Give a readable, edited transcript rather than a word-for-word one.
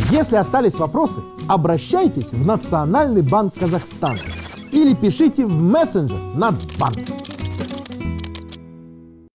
Если остались вопросы, обращайтесь в Национальный банк Казахстана или пишите в мессенджер Нацбанк.